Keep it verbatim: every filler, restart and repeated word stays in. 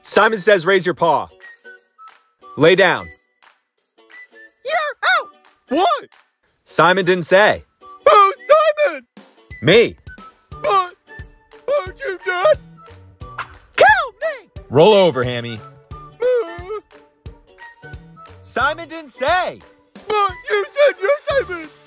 Simon says raise your paw. Lay down. You're out! What? Simon didn't say. Oh, Simon! Me. What? What'd you done? Kill me! Roll over, Hammy. Uh, Simon didn't say. But you said you're Simon!